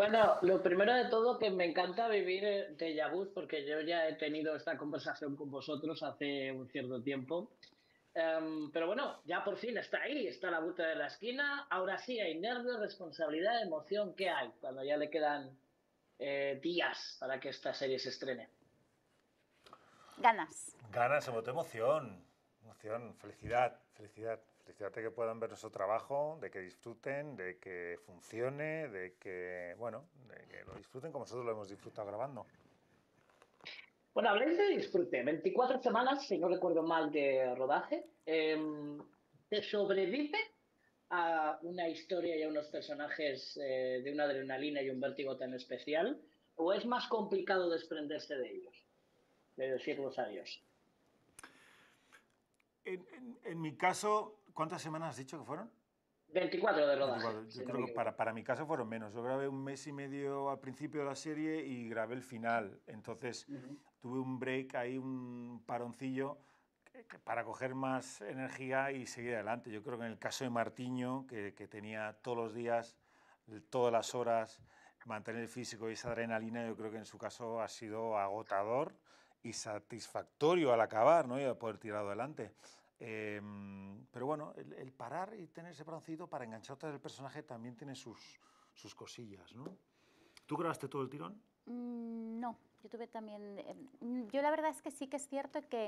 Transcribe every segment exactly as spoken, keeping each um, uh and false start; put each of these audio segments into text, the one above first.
Bueno, lo primero de todo que me encanta vivir eh, déjà vus porque yo ya he tenido esta conversación con vosotros hace un cierto tiempo. Em, pero bueno, ya por fin está ahí, está a la vuelta de la esquina. Ahora sí, hay nervios, responsabilidad, emoción. ¿Qué hay cuando ya le quedan eh, días para que esta serie se estrene? Ganas. Ganas, sobre todo emoción, emoción, felicidad, felicidad. Felicidad de que puedan ver nuestro trabajo, de que disfruten, de que funcione, de que, bueno, de que lo disfruten como nosotros lo hemos disfrutado grabando. Bueno, habláis de disfrute. veinticuatro semanas, si no recuerdo mal, de rodaje. Em, ¿te sobrevive a una historia y a unos personajes eh, de una adrenalina y un vértigo tan especial? ¿O es más complicado desprenderse de ellos, de decirlos adiós? En, en- en mi caso, ¿cuántas semanas has dicho que fueron? veinticuatro de rodaje, veinticuatro. Yo si no creo me que para, equivoco. para mi caso fueron menos. Yo grabé un mes y medio al principio de la serie y grabé el final. Entonces Ujú. tuve un break ahí, un paroncillo que- que para coger más energía y seguir adelante. Yo creo que en el caso de Martiño, que, que tenía todos los días, todas las horas, mantener el físico y esa adrenalina, yo creo que en su caso ha sido agotador y satisfactorio al acabar, ¿no? Y a poder tirar adelante. Eh, pero bueno, el, el, parar y tener ese paroncito para engancharte del personaje también tiene sus, sus cosillas, ¿no? ¿Tú grabaste todo el tirón? Mm, no, yo tuve también... eh, mm, yo la verdad es que sí que es cierto que,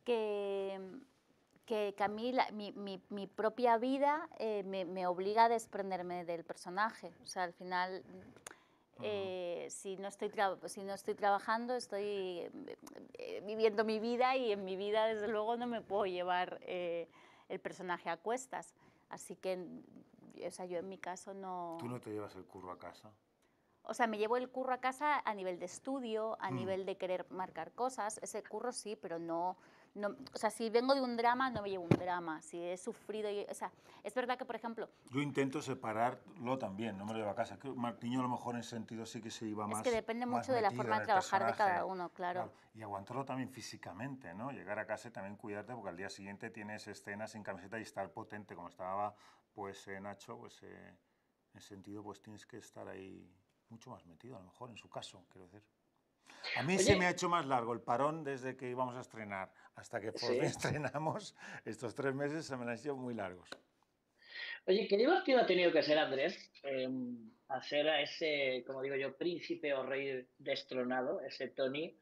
que, que, que a mí la- mi, mi- mi propia vida eh, me, me obliga a desprenderme del personaje. O sea, al final, Ujú. eh, si, no estoy tra- si no estoy trabajando, estoy eh, eh, viviendo mi vida y en mi vida, desde luego, no me puedo llevar eh, el personaje a cuestas. Así que, o sea, yo en mi caso Tú no... no te llevas el curro a casa. O sea, me llevo el curro a casa a nivel de estudio, a Mm. nivel de querer marcar cosas. Ese curro sí, pero no, no... O sea, si vengo de un drama, no me llevo un drama. Si he sufrido... y- O sea, es verdad que, por ejemplo, Yo intento separarlo también, no me lo llevo a casa. Creo que Martiño a lo mejor en ese sentido sí que se iba es que más, depende más mucho de la metido forma en de el trabajar de cada personaje. uno, claro. Claro, y aguantarlo también físicamente, ¿no? Llegar a casa y también cuidarte porque al día siguiente tienes escenas sin camiseta y estar potente como estaba pues eh, Nacho, pues eh, en ese sentido pues tienes que estar ahí mucho más metido, a lo mejor en su caso, quiero decir. A mí se me ha Oye, hecho más largo el parón desde que íbamos a estrenar hasta que por fin sí. estrenamos. Estos tres meses se me han hecho muy largos. Oye, qué divertido ha tenido que ser, Andrés, eh, hacer a ese, como digo yo, príncipe o rey destronado, ese Tony,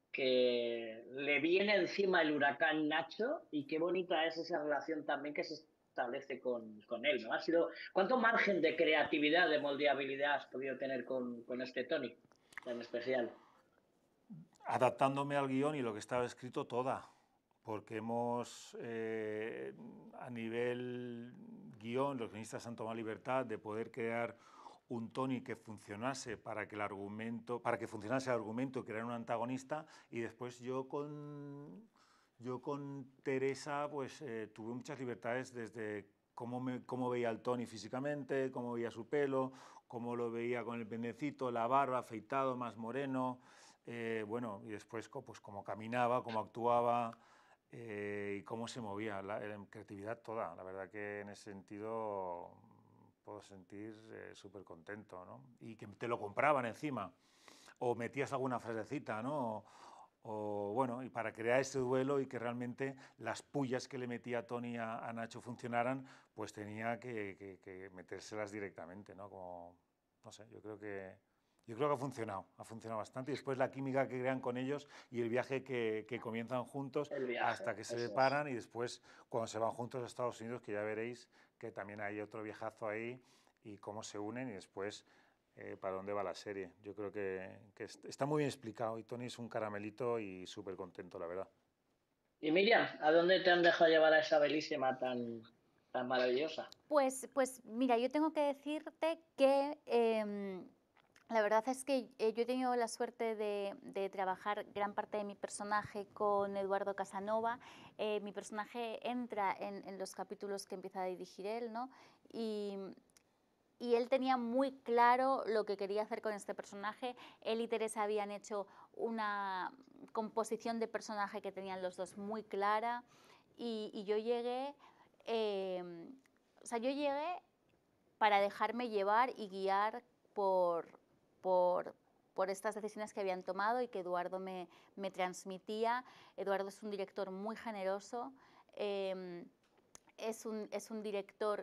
que le viene encima el huracán Nacho y qué bonita es esa relación también que se establece con, con él, ¿no? Ha sido, ¿cuánto margen de creatividad, de moldeabilidad has podido tener con, con este Tony tan especial? Adaptándome al guión y lo que estaba escrito toda, porque hemos, eh, a nivel guión, los guionistas han tomado libertad de poder crear un Tony que funcionase para que el argumento, para que funcionase el argumento, crear un antagonista, y después yo con, yo con Teresa pues eh, tuve muchas libertades desde cómo, me, cómo veía al Tony físicamente, cómo veía su pelo, cómo lo veía con el pendecito, la barba, afeitado, más moreno, eh, bueno, y después pues cómo caminaba, cómo actuaba eh, y cómo se movía, la, la, creatividad toda. La verdad que en ese sentido puedo sentir eh, súper contento, ¿no? Y que te lo compraban encima, o metías alguna frasecita, ¿no? O, o, bueno, y para crear ese duelo y que realmente las pullas que le metía Tony a, a Nacho funcionaran, pues tenía que, que, que metérselas directamente, ¿no? Como, no sé, yo creo que yo creo que ha funcionado, ha funcionado bastante. Y después la química que crean con ellos y el viaje que, que comienzan juntos El hasta viaje, que se eso es. separan y después cuando se van juntos a Estados Unidos, que ya veréis que también hay otro viajazo ahí y cómo se unen y después eh, para dónde va la serie. Yo creo que, que está muy bien explicado y Tony es un caramelito y súper contento, la verdad. Y Miriam, ¿a dónde te han dejado llevar a esa belísima tan, tan maravillosa? Pues, pues mira, yo tengo que decirte que eh, la verdad es que eh, yo he tenido la suerte de, de, trabajar gran parte de mi personaje con Eduardo Casanova. Eh, mi personaje entra en, en, los capítulos que empieza a dirigir él, ¿no? Y, y él tenía muy claro lo que quería hacer con este personaje. Él y Teresa habían hecho una composición de personaje que tenían los dos muy clara y, y yo llegué, eh, o sea, yo llegué para dejarme llevar y guiar por, por, por estas decisiones que habían tomado y que Eduardo me, me transmitía. Eduardo es un director muy generoso, eh, es, un, es un director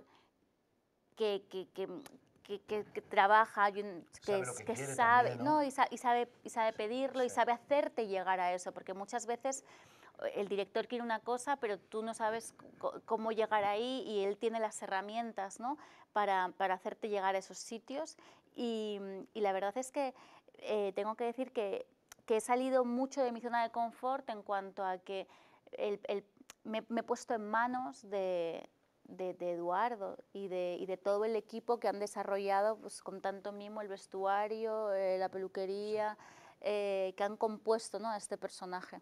que, que, que, que, que, que trabaja, que, sabe, lo que que quiere sabe, también, ¿no? ¿no? Y, sa, y, sabe, y sabe pedirlo, sí. Y sabe hacerte llegar a eso, porque muchas veces el director quiere una cosa, pero tú no sabes cómo llegar ahí, y él tiene las herramientas, ¿no? para, para hacerte llegar a esos sitios. Y, y la verdad es que eh, tengo que decir que, que he salido mucho de mi zona de confort en cuanto a que el, el, me, me he puesto en manos de, de, de Eduardo y de, y de todo el equipo que han desarrollado, pues, con tanto mimo, el vestuario, eh, la peluquería, eh, que han compuesto, ¿no?, a este personaje.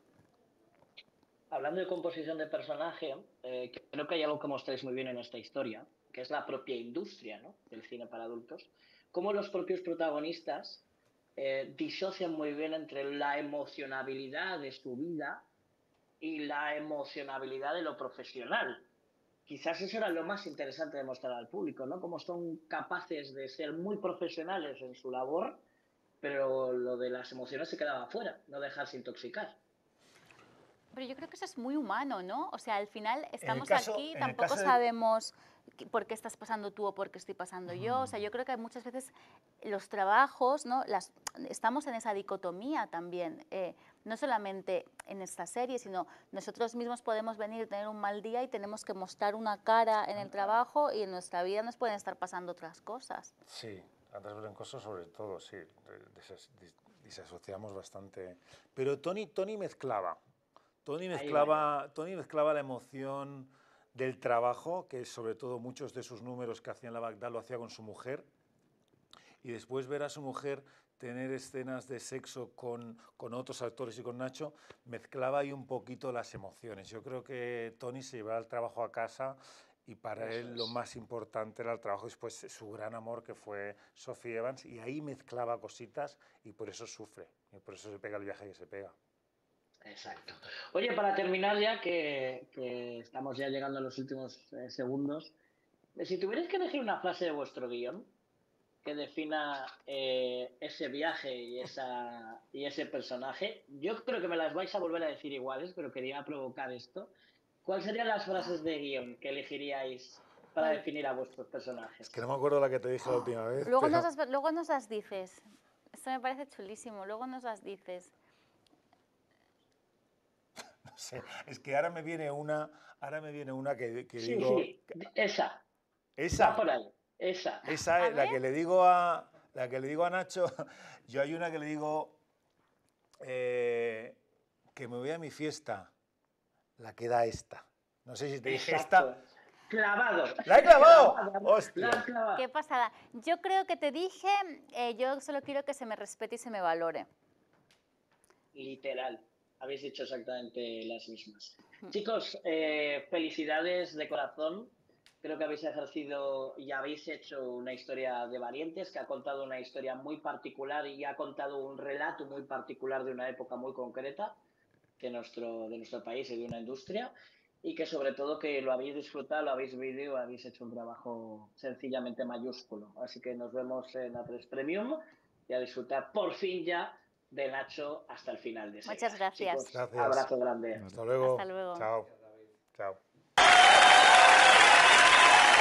Hablando de composición de personaje, eh, creo que hay algo que mostráis muy bien en esta historia, que es la propia industria, ¿no?, del cine para adultos. Cómo los propios protagonistas eh, disocian muy bien entre la emocionabilidad de su vida y la emocionabilidad de lo profesional. Quizás eso era lo más interesante de mostrar al público, ¿no? Cómo son capaces de ser muy profesionales en su labor, pero lo de las emociones se quedaba fuera, no dejarse intoxicar. Pero yo creo que eso es muy humano, ¿no? O sea, al final estamos caso, aquí, tampoco sabemos de... por qué estás pasando tú o por qué estoy pasando yo. O sea, yo creo que muchas veces los trabajos, ¿no?, Las, estamos en esa dicotomía también. Eh, no solamente en esta serie, sino nosotros mismos podemos venir, tener un mal día y tenemos que mostrar una cara en el trabajo, y en nuestra vida nos pueden estar pasando otras cosas. Sí, otras cosas sobre todo, sí. Desasociamos bastante. Pero Tony, Tony mezclaba. Tony mezclaba, Tony mezclaba la emoción del trabajo, que sobre todo muchos de sus números que hacía en la Bagdad lo hacía con su mujer, y después ver a su mujer tener escenas de sexo con, con otros actores y con Nacho, mezclaba ahí un poquito las emociones. Yo creo que Tony se llevaba el trabajo a casa, y para Eso él es. Lo más importante era el trabajo, después su gran amor, que fue Sophie Evans, y ahí mezclaba cositas, y por eso sufre, y por eso se pega el viaje que se pega. Exacto. Oye, para terminar ya, que, que estamos ya llegando a los últimos eh, segundos, si tuvierais que elegir una frase de vuestro guión que defina eh, ese viaje y, esa, y ese personaje, yo creo que me las vais a volver a decir iguales, pero quería provocar esto. ¿Cuáles serían las frases de guión que elegiríais para ¿Cuál? definir a vuestros personajes? Es que no me acuerdo la que te dije la última vez. Luego, pero... nos las, luego nos las dices. Esto me parece chulísimo. Luego nos las dices. No sé, es que ahora me viene una, ahora me viene una que, que sí, digo... Sí, esa. Esa. Va por ahí. Esa. Esa es la que le digo a la que le digo a Nacho. Yo hay una que le digo eh, que me voy a mi fiesta, la que da esta. No sé si te dije esta. Clavado. ¡La he clavado! ¡Hostia! La clavado. Qué pasada. Yo creo que te dije, eh, yo solo quiero que se me respete y se me valore. Literal. Habéis dicho exactamente las mismas. Chicos, eh, felicidades de corazón. Creo que habéis ejercido y habéis hecho una historia de valientes, que ha contado una historia muy particular y ha contado un relato muy particular de una época muy concreta de nuestro, de nuestro país y de una industria, y que sobre todo que lo habéis disfrutado, lo habéis vivido, habéis hecho un trabajo sencillamente mayúsculo. Así que nos vemos en A tres Premium y a disfrutar por fin ya de Nacho hasta el final de serie. Muchas gracias. Chicos, gracias. Abrazo grande. Hasta luego. Hasta luego. Chao. Chao.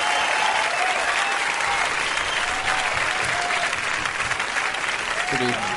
Good evening.